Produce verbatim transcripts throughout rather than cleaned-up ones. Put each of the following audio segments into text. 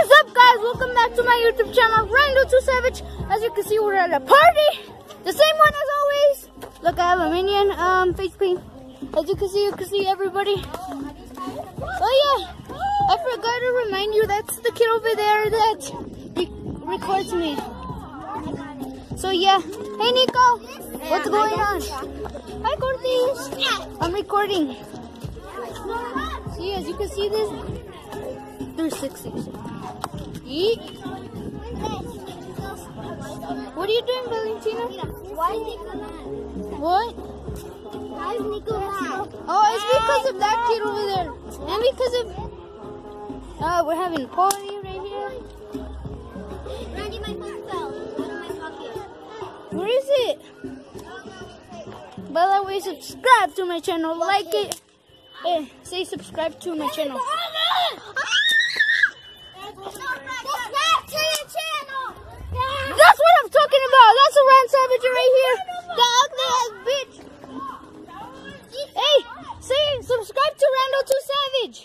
What is up, guys? Welcome back to my YouTube channel, Randall two Savage. As you can see, we're at a party. The same one as always. Look, I have a minion um, face paint. As you can see, you can see everybody. Oh yeah, I forgot to remind you, that's the kid over there that re records me. So yeah, hey Nico, what's going on? Hi Cortez, I'm recording. See, as you can see this, three sixty. Yeet. What are you doing, Valentina? Why is Nico mad? What? Why is Nico mad? Oh, it's because of that kid over there. And because of... Uh, we're having a party right here. Randy, my phone fell out of my pocket. Where is it? By the way, subscribe to my channel. Like it. Hey, say subscribe to my channel. That's what I'm talking about. That's a Rand Savage right here. The ugly ass bitch. Hey, say subscribe to Randall two Savage.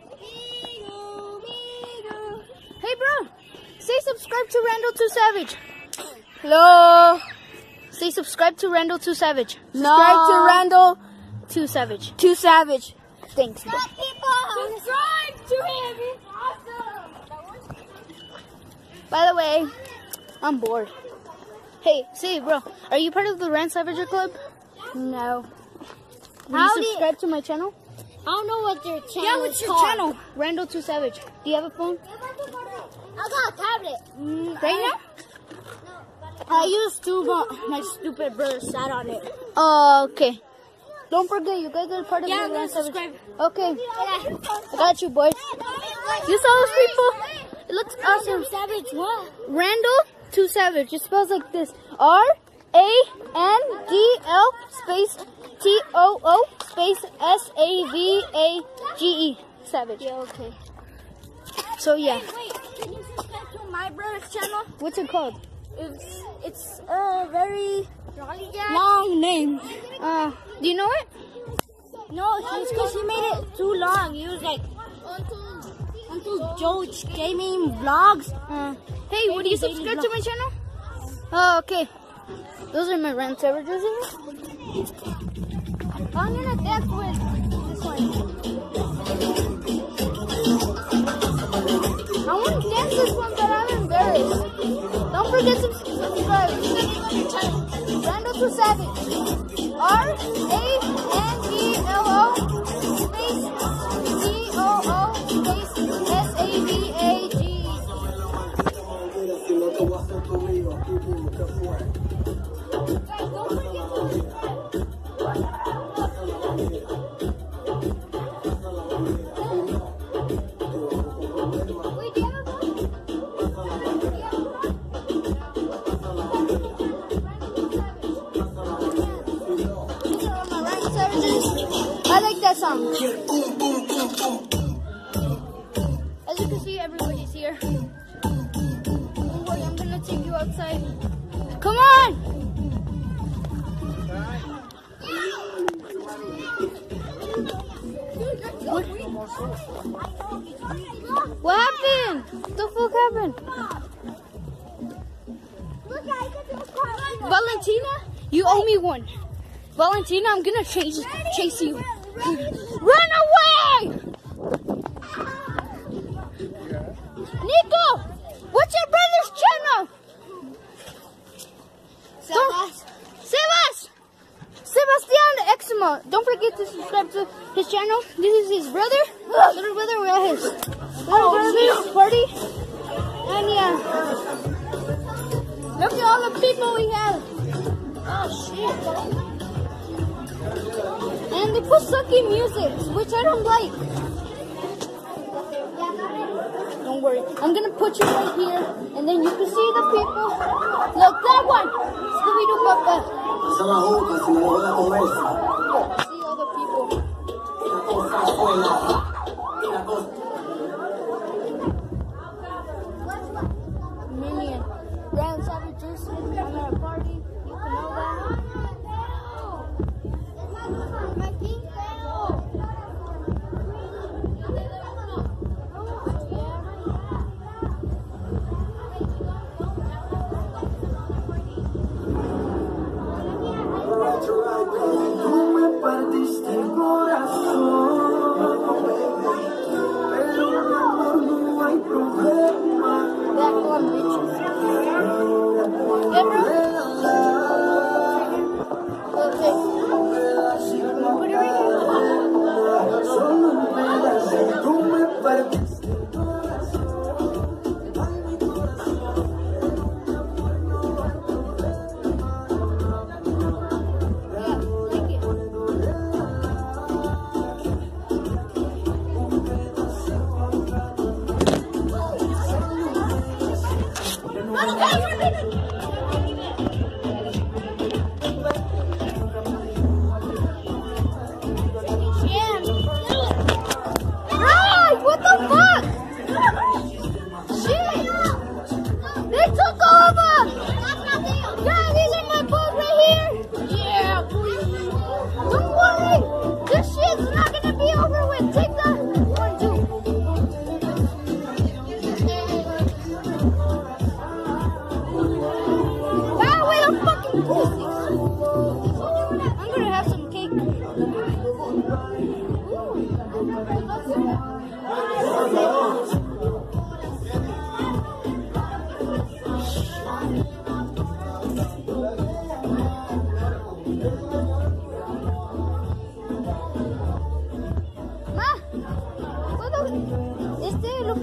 Hey, bro. Say subscribe to Randall two Savage. Hello. Say subscribe to Randall two Savage. Subscribe No. to Randall two Savage. Too savage. Thanks, bro. Subscribe to him. He's awesome. By the way, I'm bored. Hey, say, bro, are you part of the Rand Savager Club? No. Will How you do you- subscribe to my channel? I don't know what their channel Yeah, what's is your called. channel? Randall two Savage. Do you have a phone? I got a tablet. Mm, right now? I used to, but my stupid brother sat on it. Oh, okay. Don't forget, you guys are part of Yeah, the I'm Rand gonna Savage. subscribe. Okay, I got you, boys. You saw those people? It looks awesome. Savage what? Randall two Savage. It spells like this: R A N D L space T O O space S A V A G E. Savage. Yeah, okay. So yeah, Wait, can you subscribe to my brother's channel? what's it called? It's it's a very long name. Uh, do you know it? No, it's because he made it too long. He was like Uncle George Gaming Vlogs. Uh, hey, would you subscribe to my channel? Oh, okay. Those are my Rand Savages here. I'm gonna dance with this one. I want to dance this one, but I'm embarrassed. Don't forget to subscribe. Randall two Savage. R A N D L O space T O O space S A V A G E. I like that song. As you can see, everybody's here. Don't worry, I'm gonna take you outside. Come on! What, what happened? What the fuck happened? Valentina, you owe me one. Valentina, I'm gonna chase chase you. Run away! Nico, what's your brother's channel? Sebas. Sebas. Sebastian Eximo. Don't forget to subscribe to his channel. This is his brother. Little brother, we're at his little brother's party. And yeah. Look at all the people we have. Oh shit. And they put sucky music, which I don't like. Don't worry. I'm gonna put you right here, and then you can see the people. Look, that one! Scooby-Doo Papa. See all the people. Minion. Rand Savages. I'm at a party. You can know that. My pink bell.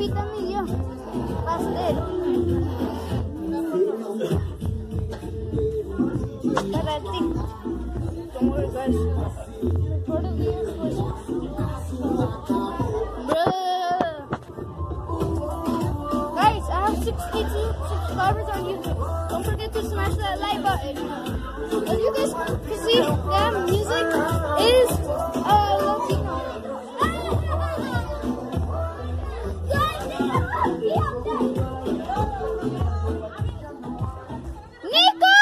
Pita Emilio. Pastel. Para ti. Don't worry, guys. Part of the year was... Guys, I have sixty-two subscribers on YouTube. Don't forget to smash that like button. As you guys can see, that music is uh, Latino. Nico!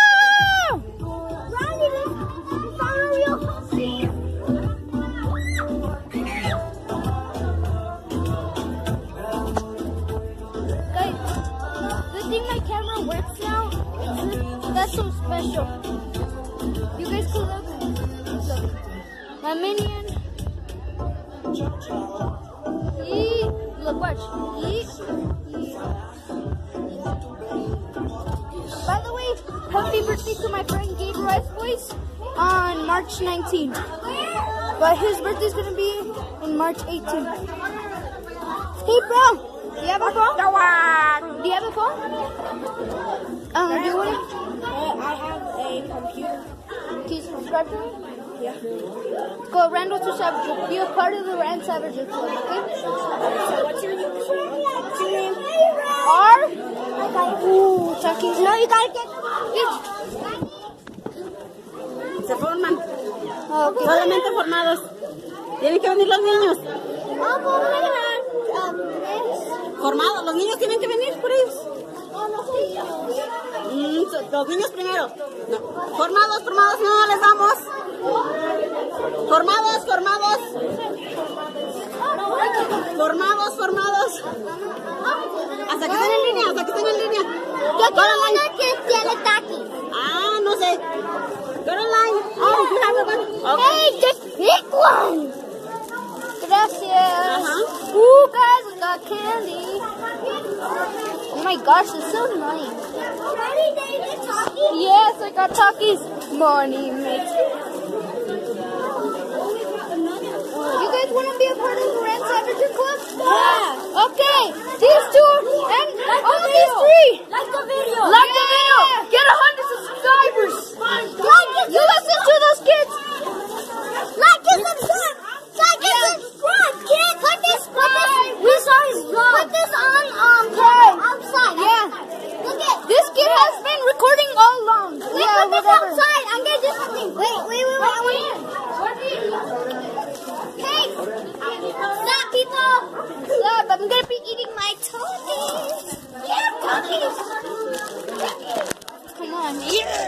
Guys, the thing my camera works now, that's so special. You guys can look. Look. My minion. Eee. Look, watch. Eee. By the way, happy birthday to my friend Gabe Rice Boys on March nineteenth. But his birthday's gonna be in March eighteenth. Hey, bro. Do you have a phone? Do you have a phone? Um, do you want it? Uh, I have a computer. Can you subscribe to me? Yeah. Go Randall to Savage. Be a part of the Rand Savages Club, okay? So what's your name? What's your name? R. Ooh, Chucky. No, you gotta get... Get. Se forman. Okay. Solamente formados. Tienen que venir los niños. Formados. Los niños tienen que venir por ellos. Mm, los niños primero. No. Formados, formados, no les damos. Formados, formados. Formados, formados. Hasta que estén en línea, hasta que estén en línea. Yo quiero una que tiene taquis. Ah, no sé. Go online. Oh, you have one. Okay. Hey, just pick one. Gracias. Uh-huh. Ooh, guys, I got candy. Oh my gosh, it's so nice. Yes, I got Takis. Money makes. You guys want to be a part of the Rand Savager Club? Yeah. Okay, these two and Like all the these video. three. Like the video. Like the video. Get a hundred subscribers. Like it. You listen to those kids. Like and subscribe. Like and subscribe, kid. Put this, put this. We saw his vlog. Put this on um outside. Yeah. Look at This kid has been recording all along. Wait, Yeah, put this whatever. outside. I'm gonna do something. Wait, wait, wait, wait. I want to. Hey, stop, people. Stop, I'm gonna be eating my toys. Yeah, cookies. Come on, here.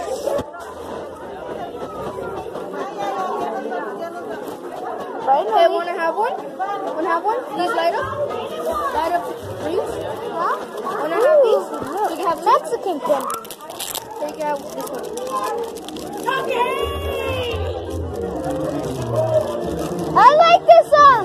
Right, hey, wanna have one? Wanna have one? These light up? Light up, please? Huh? Wanna have these? You can have Mexican candy. Here, you can have this one. Okay! I like this song!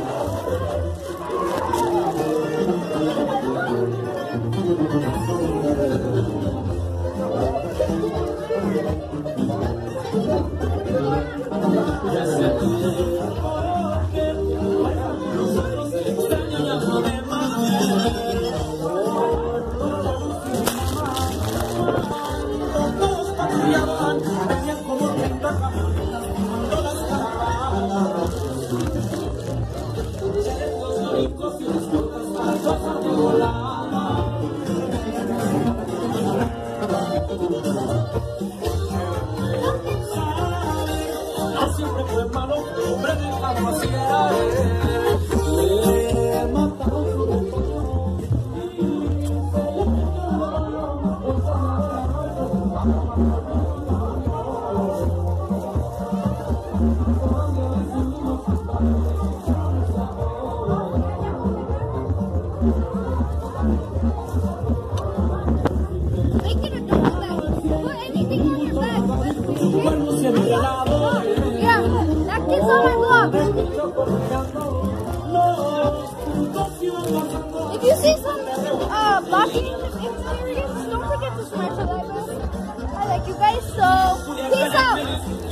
Siempre fue malo, hombre de campo así era él. Le mataron su Yeah, that kid's on my vlog. If you see some uh, blocking experience, don't forget to smash the like button. I like you guys, so peace out.